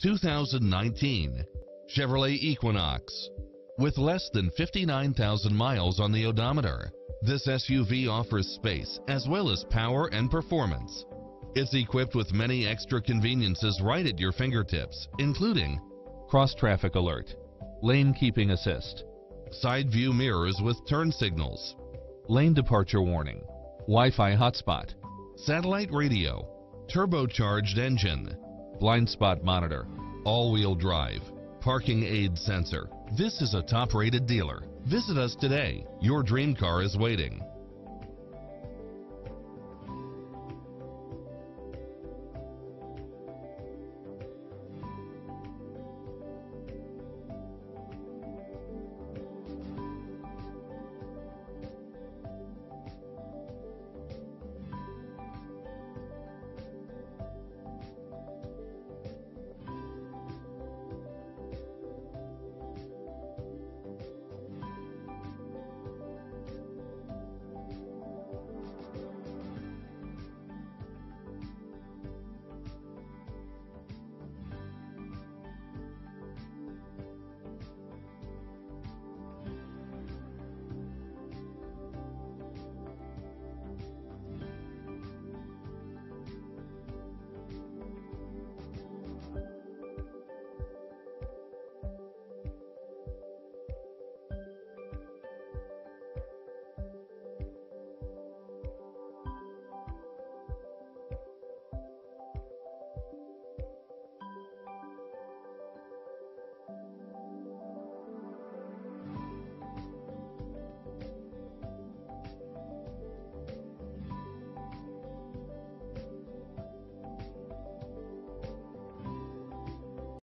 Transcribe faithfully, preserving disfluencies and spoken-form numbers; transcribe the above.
two thousand nineteen Chevrolet Equinox. With less than fifty-nine thousand miles on the odometer, this S U V offers space as well as power and performance. It's equipped with many extra conveniences right at your fingertips, including cross-traffic alert, lane keeping assist, side view mirrors with turn signals, lane departure warning, Wi-Fi hotspot, satellite radio, turbocharged engine, blind spot monitor, all-wheel drive, parking aid sensor. This is a top-rated dealer. Visit us today. Your dream car is waiting.